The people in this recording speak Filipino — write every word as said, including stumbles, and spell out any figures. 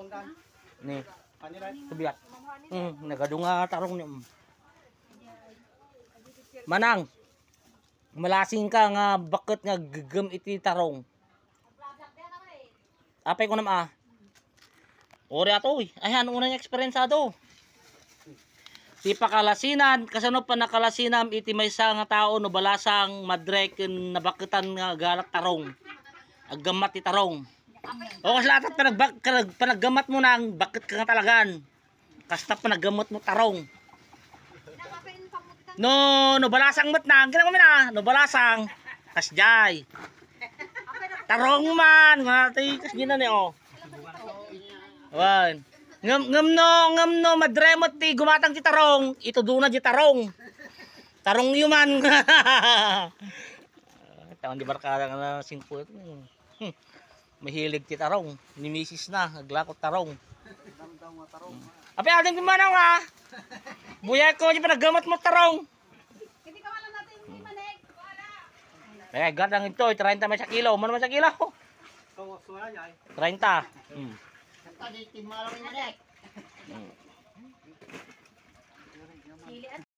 Ni. Kebiat. Hmm, nagadunga tarong niyo. Manang. Malasing ka nga bakit nga gagam iti tarong. Apay ko nam ah. Ori ato eh. Ayan, unang experience ato. Ti pakalasinan, kasano pa nakalasinam iti maysa nga tao no balasang madrek ken nabaketan nga galak tarong. Aggamat ti tarong. O kas latat panag panaggamat mo nang bakit ka nga talagan. Kasta panaggamot mo tarong. No, no balasang mat nang ginang mo na, no balasang kasjay. Tarong man, nga ti kas ginan ni oh. Wan. Ngam ngam no, ngam no madremot ti gumatang ti tarong, ito duna ti tarong. Tarong yuman. Tawon di barkada nga singput. Hmm. Mahilig ti tarong, ni misis na naglakot tarong. Ape ading pimanang ha. Buyay ko di panaggamot mo tarong. Hindi ka wala natin ni manig. Eh gadang ito, thirty may sa kilo, man man sa kilo. thirty. Hmm. Tadi tim malam ni manig. Dili